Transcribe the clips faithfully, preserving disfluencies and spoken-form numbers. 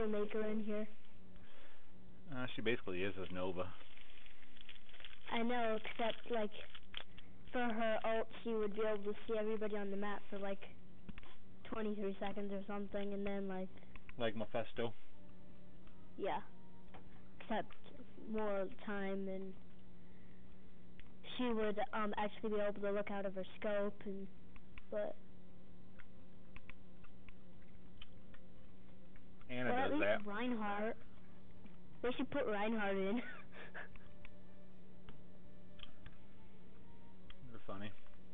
heal maker in here. Uh, she basically is a Nova. I know, except like for her ult, she would be able to see everybody on the map for like twenty-three seconds or something, and then like. Like Mephisto. Yeah. Except more time, and she would um actually be able to look out of her scope, and but. Anna Well, does at least that. Reinhardt. They should put Reinhardt in. They're funny.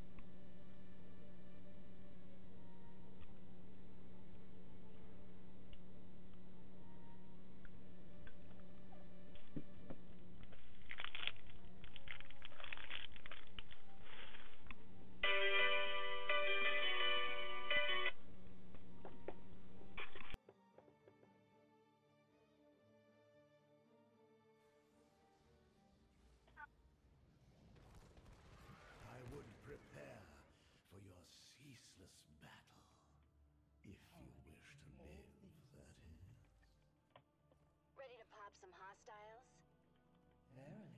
I would prepare for your ceaseless battle, if you wish to live, that is. Ready to pop some hostiles? Verily.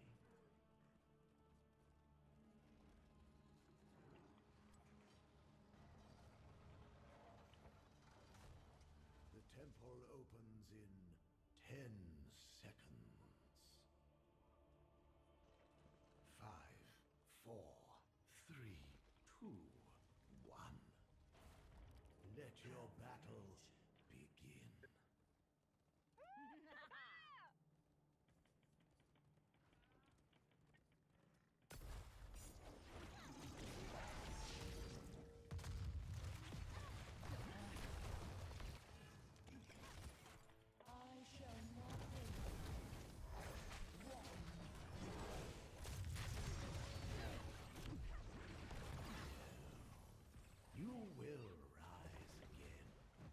The temple opens in ten seconds. Five, four, three, two, one. Let your battle begin. I shall not wait. You will rise again.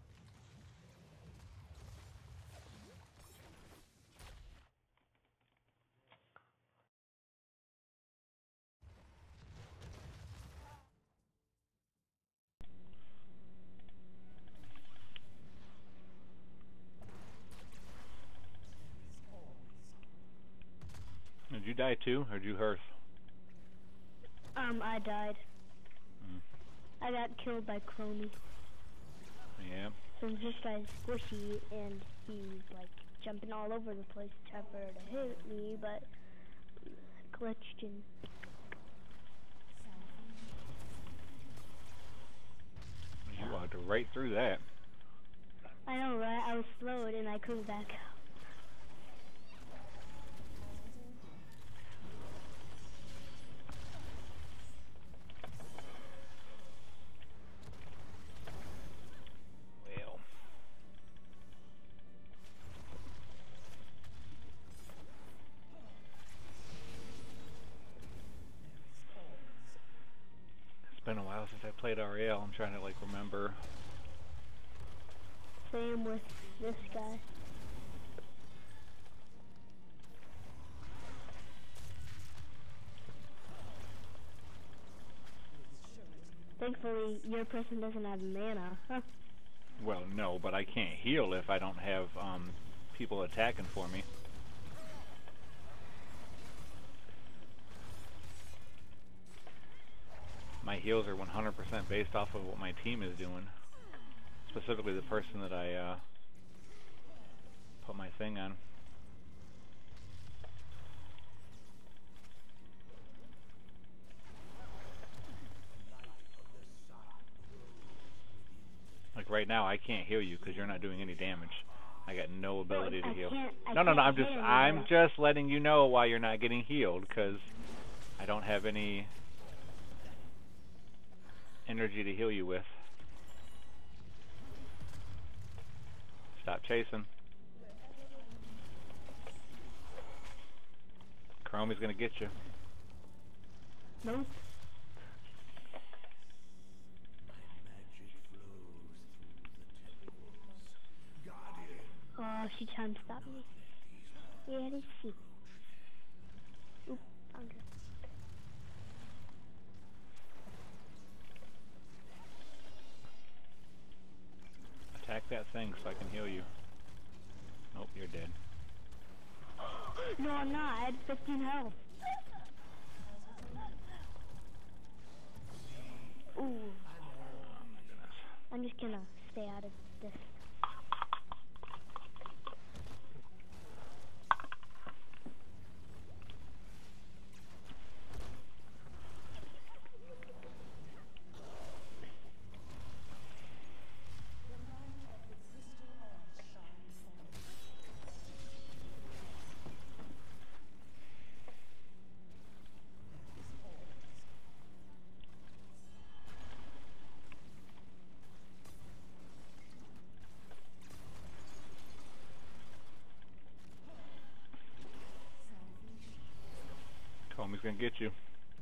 Did you die too, or did you hearth? Um, I died. Mm. I got killed by Chromie. Yeah. So this guy's squishy, and he's like jumping all over the place to try for to hit me, but glitched in. You walked right through that. I know, right? I was slowed and I couldn't back out. Well. It's been a while since I played R A L. I'm trying to like remember. Same with this guy. Thankfully, your person doesn't have mana. Huh. Well, no, but I can't heal if I don't have um, people attacking for me. My heals are one hundred percent based off of what my team is doing. Specifically the person that I uh, put my thing on. Like right now, I can't heal you because you're not doing any damage. I got no ability No, to I heal. can't- I No, no, no. can't I'm just, hit I'm anyone. just letting you know why you're not getting healed because I don't have any energy to heal you with. Stop chasing. Chromie's gonna get you. Nope. My magic flows through the temples. Guardian. Oh, she trying to stop me. Yeah, let's see. Oop, found her. Attack that thing so I can heal you. dead. No, I'm not. I had fifteen health. Ooh. I'm just gonna stay out of this. Comey's gonna get you.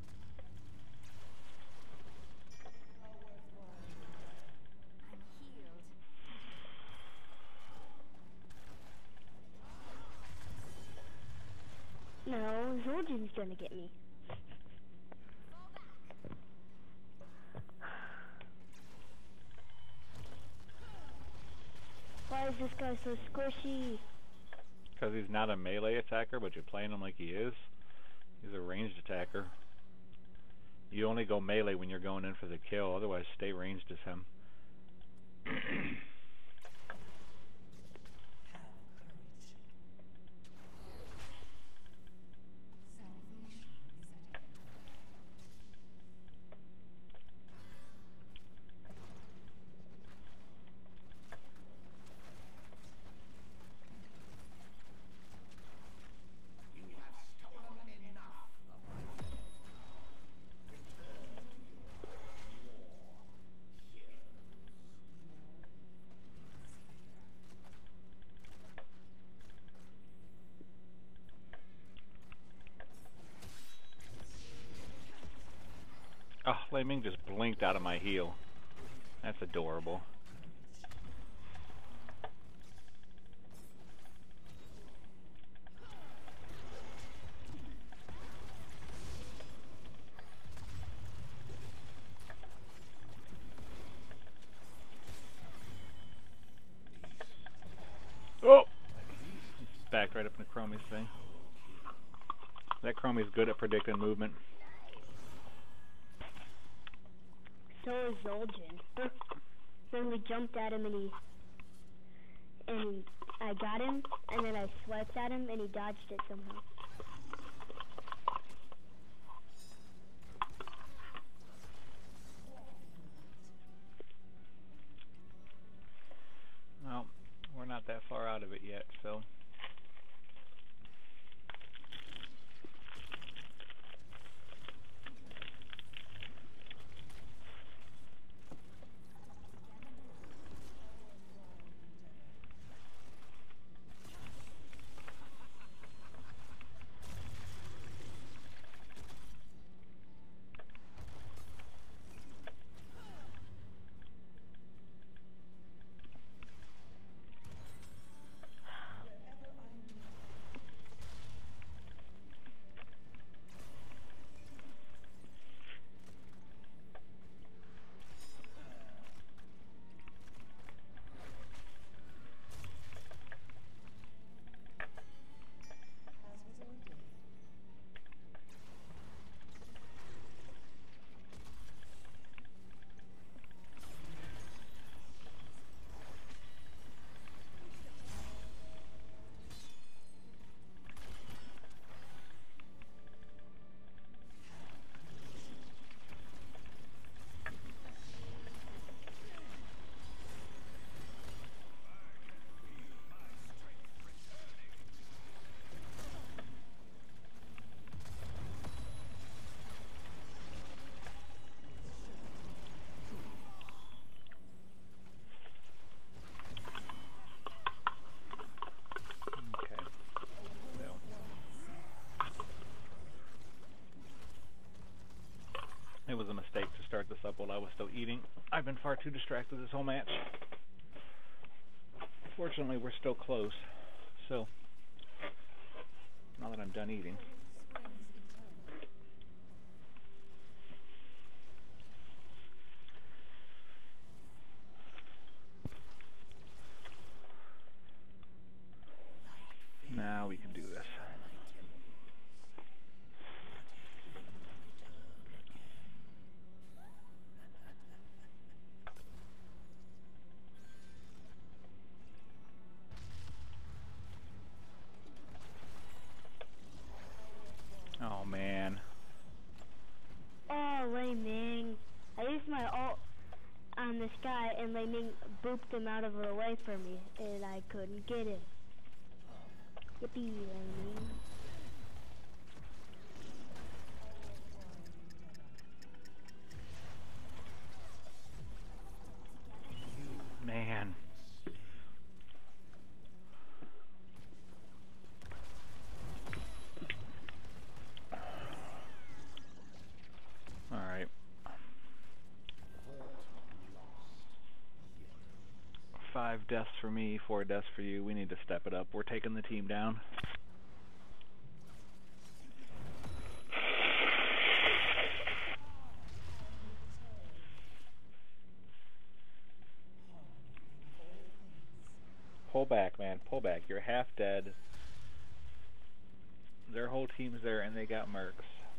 No, Zoljan's gonna get me. Why is this guy so squishy? Because he's not a melee attacker, but you're playing him like he is. He's a ranged attacker. You only go melee when you're going in for the kill, otherwise stay ranged as him. Oh, Lei Ming just blinked out of my heal. That's adorable. Oh! Backed right up into Chromie's thing. That Chromie's good at predicting movement. So is Zoljan. Then we jumped at him and he... And I got him, and then I swiped at him and he dodged it somehow. Well, we're not that far out of it yet, so... It was a mistake to start this up while I was still eating. I've been far too distracted this whole match. Fortunately, we're still close. So, now that I'm done eating. this guy, and lightning booped him out of the way from me, and I couldn't get him. Yippee, lightning. Man. Alright. Five deaths for me, four deaths for you. We need to step it up. We're taking the team down. Pull back, man. Pull back. You're half dead. Their whole team's there and they got mercs.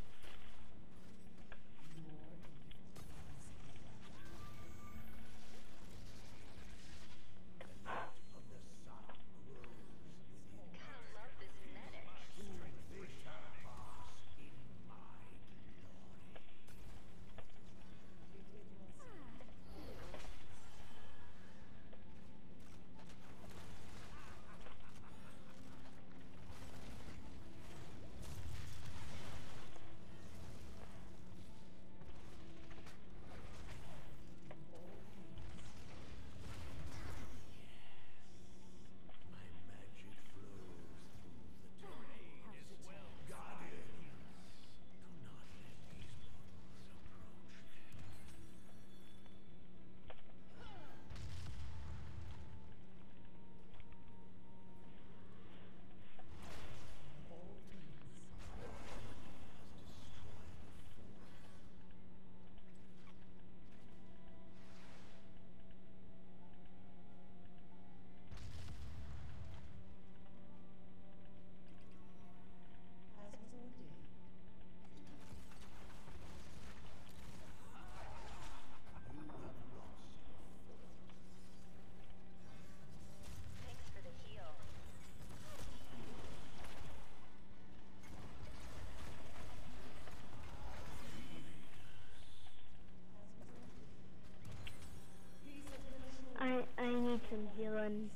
I I need some healing.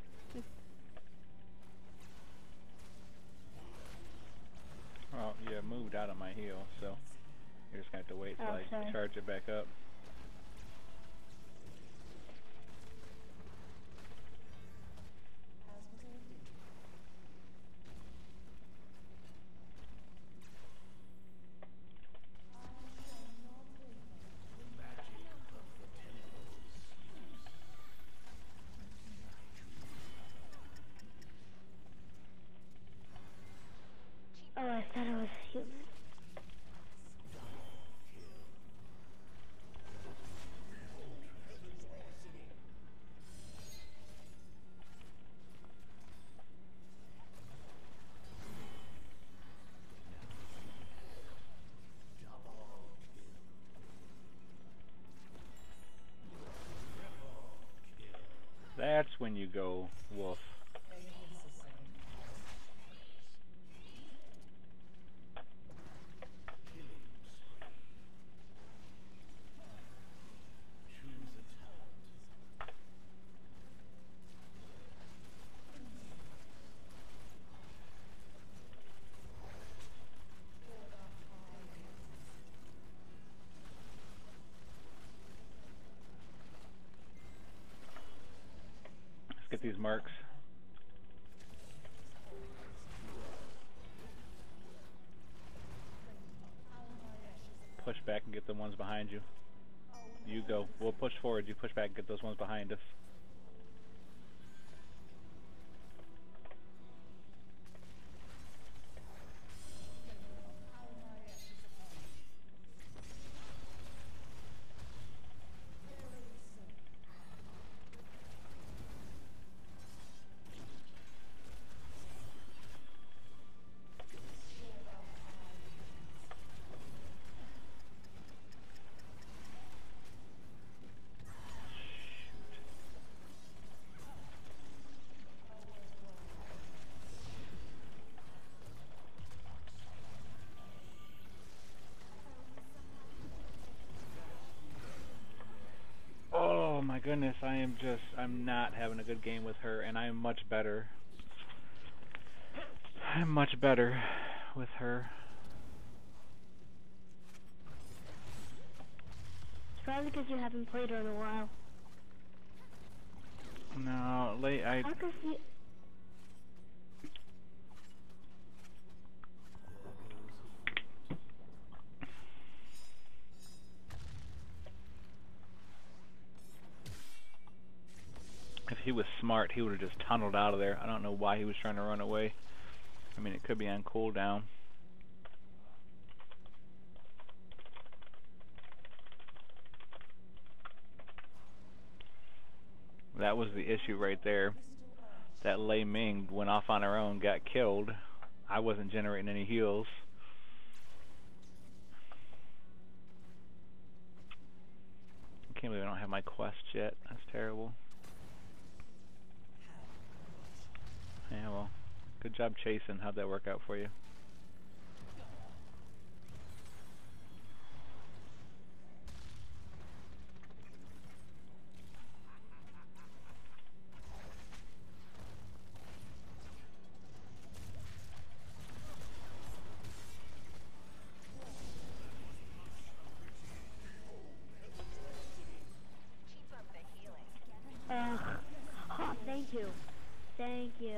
Well, you moved out of my heal, so you're just gonna have to wait till Oh, I sorry. charge it back up. Oh, I thought it was human. That's when you go wolf. Let's get these marks. Push back and get the ones behind you. You go. We'll push forward. You push back and get those ones behind us. goodness, I am just, I'm not having a good game with her, and I am much better. I'm much better with her. It's probably because you haven't played her in a while. No, late, I... How come you... If he was smart, he would have just tunneled out of there. I don't know why he was trying to run away. I mean, it could be on cooldown. That was the issue right there. That Lei Ming went off on her own, got killed. I wasn't generating any heals. I can't believe I don't have my quest yet. That's terrible. Yeah, well, good job chasing. How'd that work out for you? Ugh. Oh, thank you. Thank you.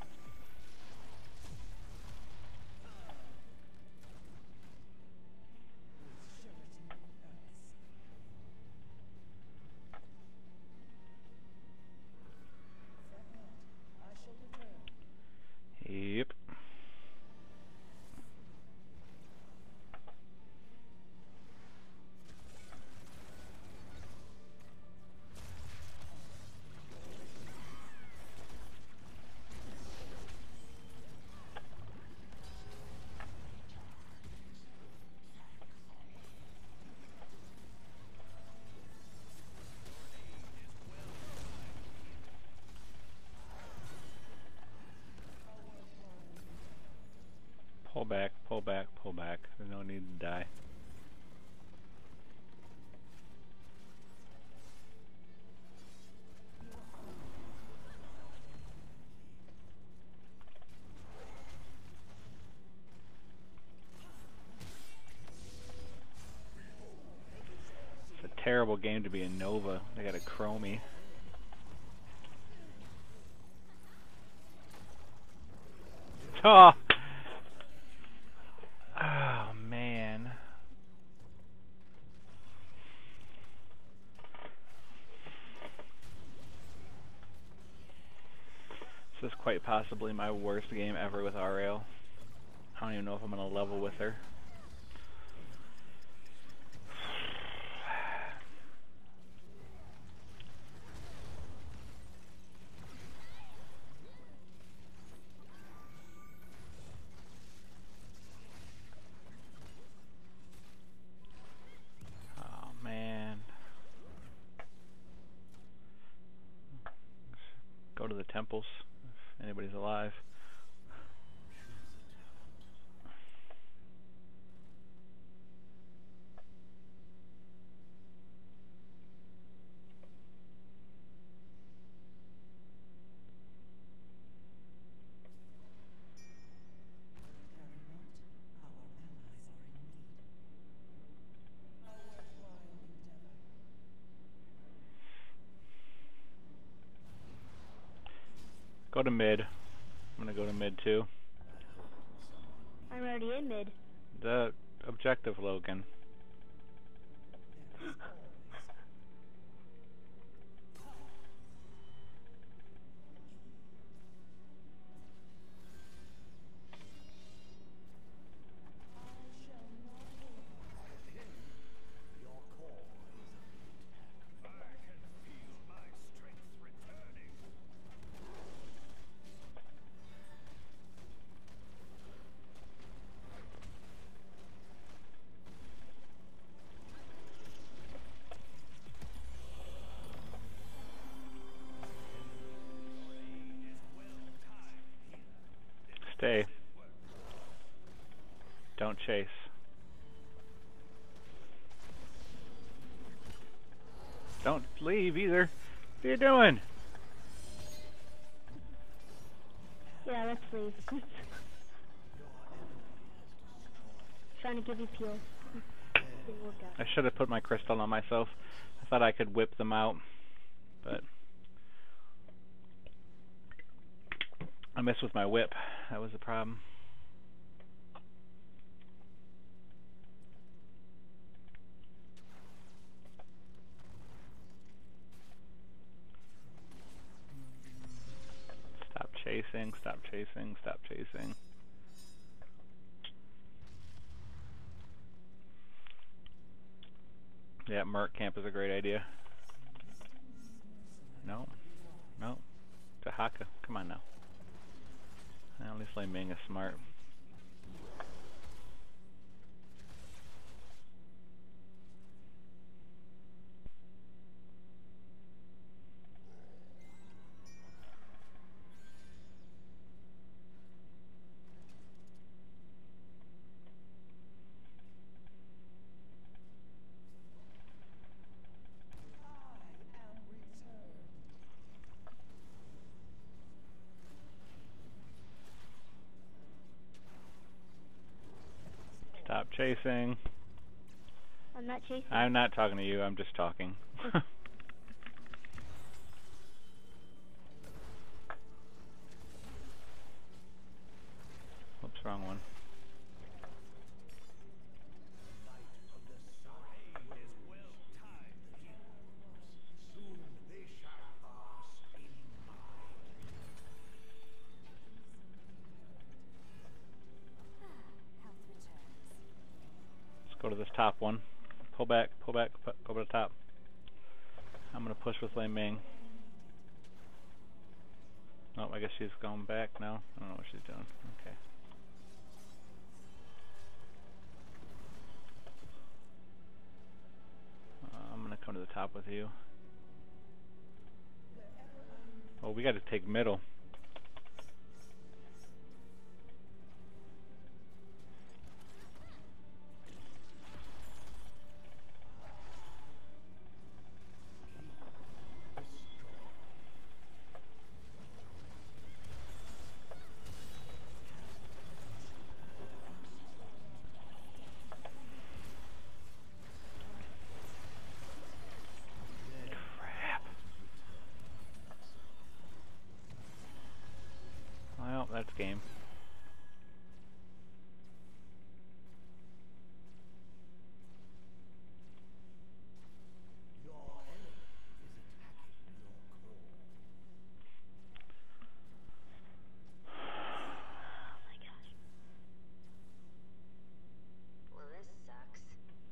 Yep. Pull back, pull back, pull back. There's no need to die. It's a terrible game to be in Nova. They got a Chromie. Oh! Oh, man. This is quite possibly my worst game ever with Auriel. I don't even know if I'm going to level with her. Go to the temples, if anybody's alive. Go to mid. I'm gonna go to mid too. I'm already in mid. The objective, Logan. Stay. Don't chase. Don't leave either. What are you doing? Yeah, let's leave. Trying to give you peel. Didn't work out. I should have put my crystal on myself. I thought I could whip them out, but I missed with my whip. That was the problem. Stop chasing, stop chasing, stop chasing. Yeah, Merc Camp is a great idea. No, no. Tahaka, come on now. At least Lei Ming is smart. Stop chasing. I'm not chasing. I'm not talking to you, I'm just talking. Whoops, wrong one. Go to this top one. Pull back, pull back, pu go to the top. I'm gonna push with Lei Ming. Oh, I guess she's going back now. I don't know what she's doing. Okay. Uh, I'm gonna come to the top with you. Oh, we gotta take middle. Well, that's game. Well, this sucks.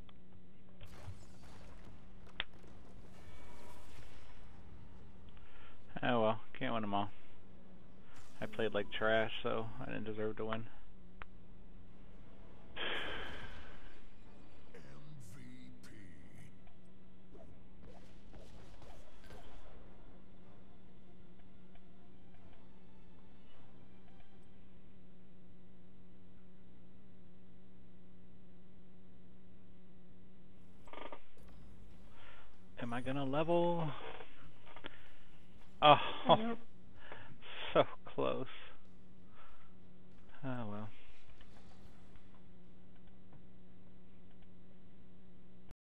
Oh well, can't win them all. I played like trash, so I didn't deserve to win. Am I gonna level? Oh, Nope. so close.